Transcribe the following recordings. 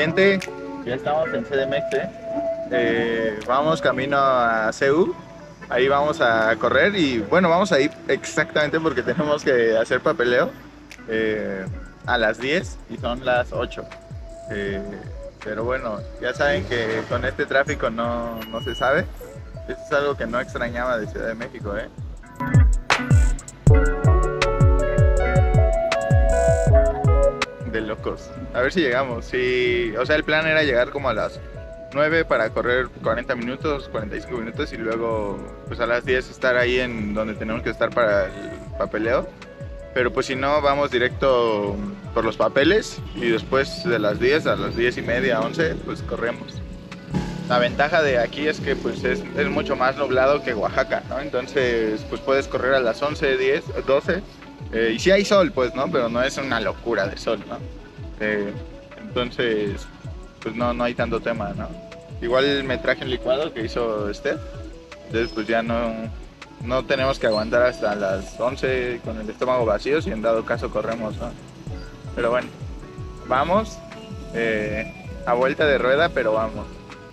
gente, ya estamos en CDMX, vamos camino a CU, ahí vamos a correr y bueno, vamos a ir exactamente porque tenemos que hacer papeleo a las 10 y son las 8. Eh, pero bueno, ya saben que con este tráfico no se sabe. Eso es algo que no extrañaba de Ciudad de México, De locos. A ver si llegamos. Sí, o sea, el plan era llegar como a las 9 para correr 40 minutos, 45 minutos y luego pues a las 10 estar ahí en donde tenemos que estar para el papeleo. Pero pues si no, vamos directo por los papeles y después de las 10 a las 10 y media, 11, pues corremos. La ventaja de aquí es que pues es mucho más nublado que Oaxaca, ¿no? Entonces pues puedes correr a las 11, 10, 12 y sí hay sol pues, ¿no? Pero no es una locura de sol, ¿no? Entonces pues no hay tanto tema, ¿no? Igual me traje el licuado que hizo Steph, entonces pues ya no tenemos que aguantar hasta las 11 con el estómago vacío si en dado caso corremos, ¿no? Pero bueno, vamos a vuelta de rueda, pero vamos.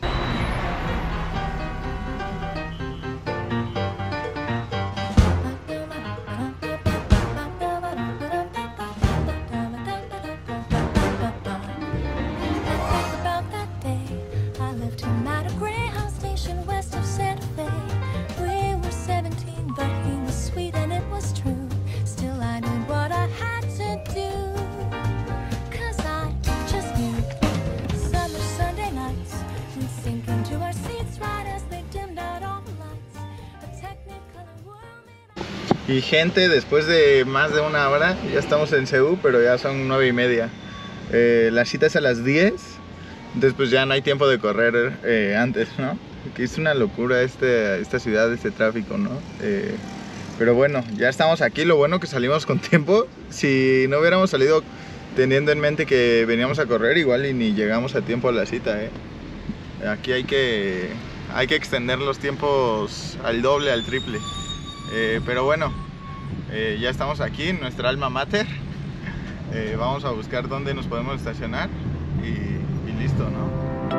Y gente, después de más de una hora, ya estamos en CU, pero ya son 9 y media. La cita es a las 10, entonces pues ya no hay tiempo de correr antes, ¿no? Que es una locura esta ciudad, este tráfico, ¿no? Pero bueno, ya estamos aquí, lo bueno que salimos con tiempo. Si no hubiéramos salido teniendo en mente que veníamos a correr, igual y ni llegamos a tiempo a la cita, Aquí hay que extender los tiempos al doble, al triple. Pero bueno, ya estamos aquí en nuestra alma mater. Vamos a buscar dónde nos podemos estacionar y listo, ¿no?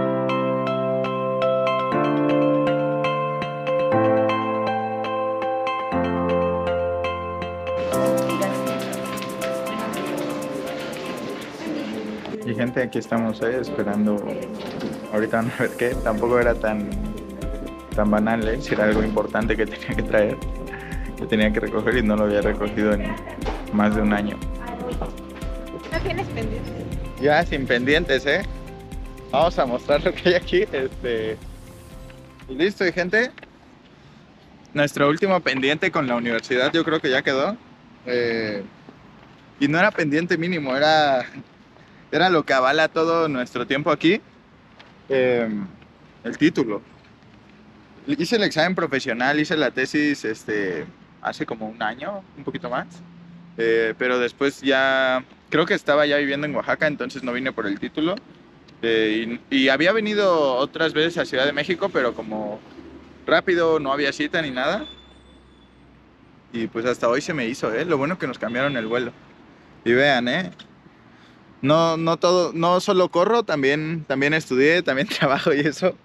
Y gente, aquí estamos esperando. Ahorita van a ver qué. Tampoco era tan banal, si era algo importante que tenía que traer, que tenía que recoger y no lo había recogido en más de un año. ¿No tienes pendientes? Ya sin pendientes, Vamos a mostrar lo que hay aquí. Y listo, gente. Nuestro último pendiente con la universidad yo creo que ya quedó. Y no era pendiente mínimo, era lo que avala todo nuestro tiempo aquí. El título. Hice el examen profesional, hice la tesis hace como un año, un poquito más. Pero después ya, creo que estaba ya viviendo en Oaxaca, entonces no vine por el título. Y había venido otras veces a Ciudad de México, pero como rápido, no había cita ni nada. Y pues hasta hoy se me hizo, Lo bueno que nos cambiaron el vuelo. Y vean, no solo corro, también estudié, también trabajo y eso.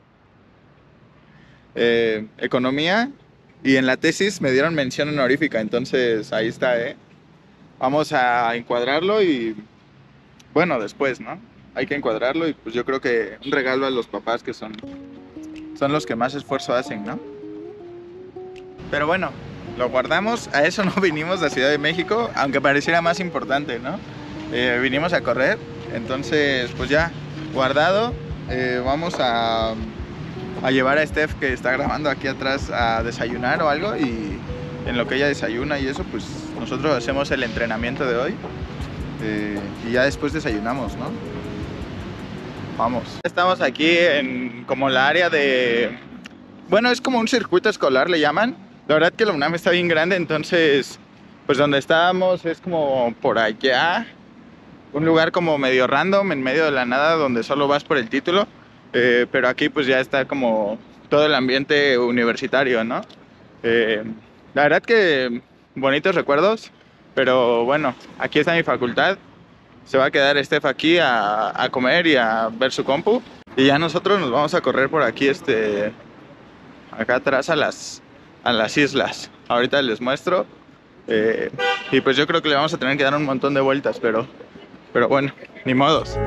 Economía, y en la tesis me dieron mención honorífica, entonces ahí está, Vamos a encuadrarlo y bueno, después, ¿no? Hay que encuadrarlo y pues yo creo que un regalo a los papás que son los que más esfuerzo hacen, ¿no? Pero bueno, lo guardamos, a eso no vinimos a Ciudad de México, aunque pareciera más importante, ¿no? Vinimos a correr, entonces pues ya, guardado, vamos a llevar a Steph, que está grabando aquí atrás, a desayunar o algo, y en lo que ella desayuna y eso, pues nosotros hacemos el entrenamiento de hoy y ya después desayunamos, ¿no? Vamos. Estamos aquí en como la área de... Bueno, es como un circuito escolar, le llaman. La verdad que la UNAM está bien grande, entonces pues donde estábamos es como por allá, un lugar como medio random, en medio de la nada, donde solo vas por el título. Pero aquí pues ya está como todo el ambiente universitario, ¿no? La verdad que bonitos recuerdos, pero bueno, aquí está mi facultad. Se va a quedar Steph aquí a comer y a ver su compu. Y ya nosotros nos vamos a correr por aquí, acá atrás a las islas. Ahorita les muestro. Y pues yo creo que le vamos a tener que dar un montón de vueltas, pero bueno, ni modos.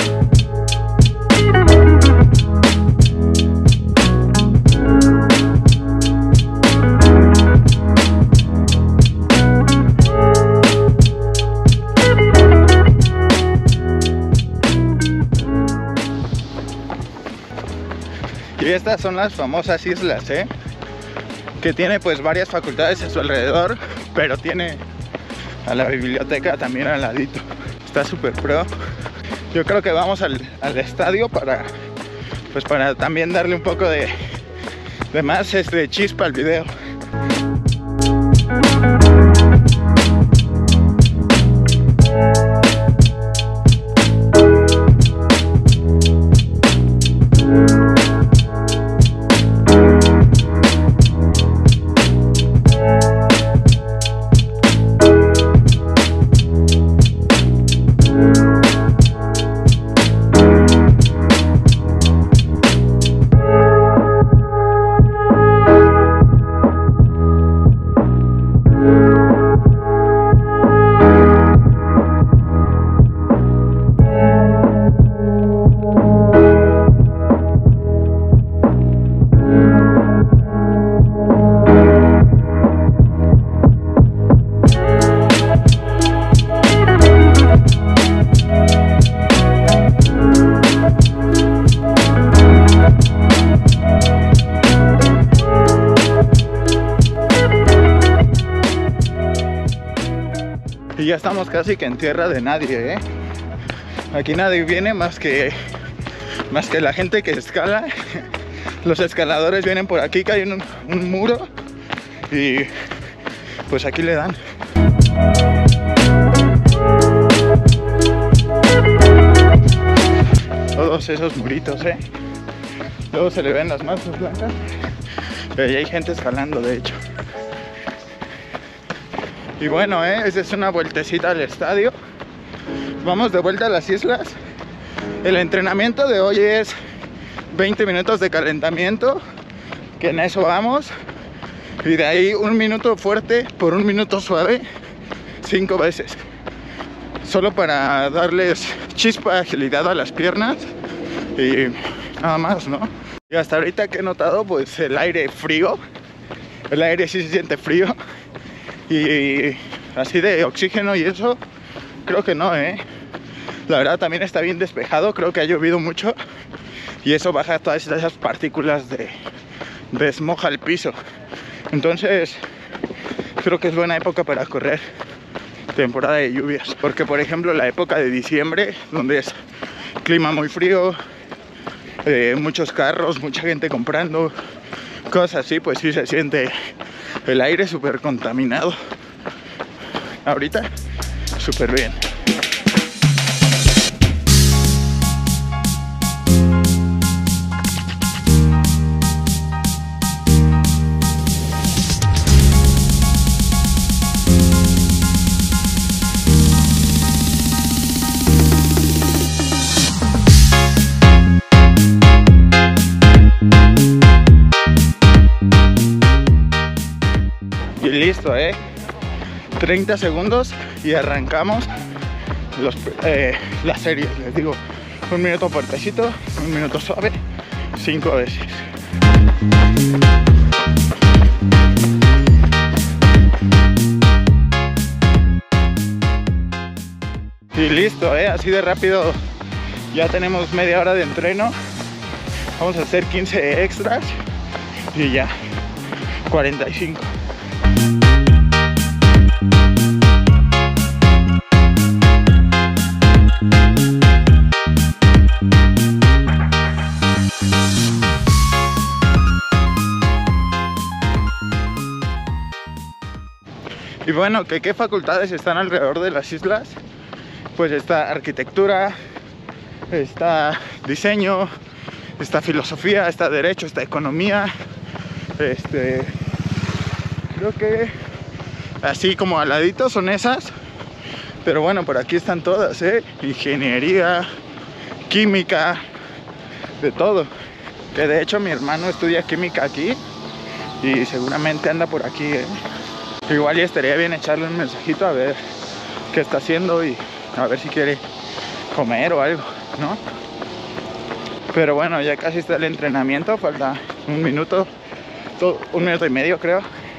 Y estas son las famosas islas, que tiene pues varias facultades a su alrededor, pero tiene a la biblioteca también al ladito. Está súper pro. Yo creo que vamos al estadio para también darle un poco de más chispa al video. Y ya estamos casi que en tierra de nadie, Aquí nadie viene más que la gente que escala. Los escaladores vienen por aquí, que hay un muro, y pues aquí le dan. Todos esos muritos, Luego se le ven las masas blancas. Pero ahí hay gente escalando, de hecho. Y bueno, esa es una vueltecita al estadio. Vamos de vuelta a las islas. El entrenamiento de hoy es 20 minutos de calentamiento, que en eso vamos. Y de ahí 1 minuto fuerte por 1 minuto suave, 5 veces. Solo para darles chispa, agilidad a las piernas y nada más, ¿no? Y hasta ahorita que he notado, pues el aire frío. El aire sí se siente frío. Y así de oxígeno y eso, creo que no, La verdad también está bien despejado, creo que ha llovido mucho y eso baja todas esas partículas de smog al piso. Entonces creo que es buena época para correr temporada de lluvias, porque por ejemplo la época de diciembre, donde es clima muy frío, muchos carros, mucha gente comprando, cosas así, pues sí se siente el aire súper contaminado. Ahorita súper bien. Y listo, 30 segundos y arrancamos la serie. Les digo, 1 minuto fuertecito, 1 minuto suave, 5 veces. Y listo, así de rápido ya tenemos media hora de entreno. Vamos a hacer 15 extras y ya 45. Y bueno, ¿qué facultades están alrededor de las islas? Pues está arquitectura, está diseño, está filosofía, está derecho, está economía. Creo que así como al ladito son esas. Pero bueno, por aquí están todas, ingeniería, química, de todo. Que de hecho mi hermano estudia química aquí y seguramente anda por aquí, Igual ya estaría bien echarle un mensajito a ver qué está haciendo y a ver si quiere comer o algo, ¿no? Pero bueno, ya casi está el entrenamiento, falta un minuto y medio creo.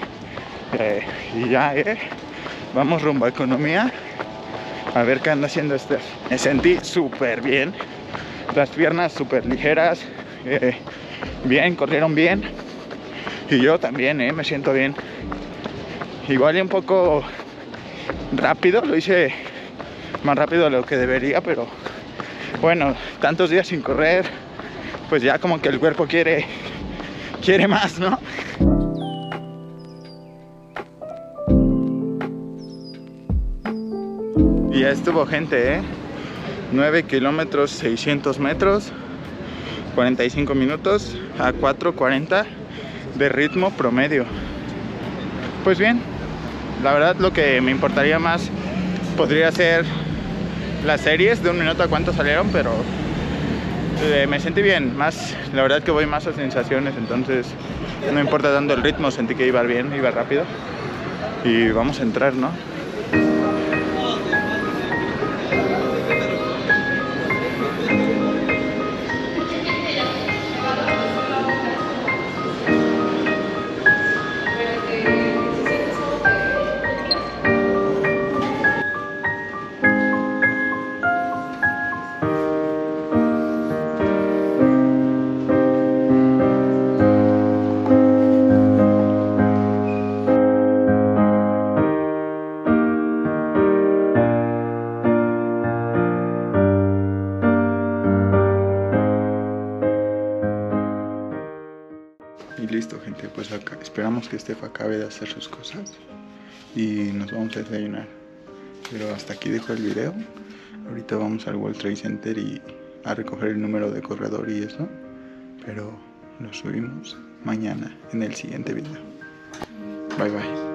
Y ya, vamos rumbo a economía a ver qué anda haciendo este. Me sentí súper bien, las piernas súper ligeras, bien, corrieron bien. Y yo también, me siento bien. Igual y un poco rápido, lo hice más rápido de lo que debería, pero bueno, tantos días sin correr, pues ya como que el cuerpo quiere más, ¿no? Y ya estuvo, gente, 9 kilómetros, 600 metros, 45 minutos a 4:40 de ritmo promedio. Pues bien, la verdad lo que me importaría más podría ser las series de un minuto a cuánto salieron, pero me sentí bien, más, la verdad que voy más a sensaciones, entonces no importa tanto el ritmo, sentí que iba bien, iba rápido y vamos a entrar, ¿no? Y listo, gente, pues acá esperamos que Steph acabe de hacer sus cosas y nos vamos a desayunar. Pero hasta aquí dejo el video. Ahorita vamos al World Trade Center y a recoger el número de corredor y eso. Pero lo subimos mañana en el siguiente video. Bye bye.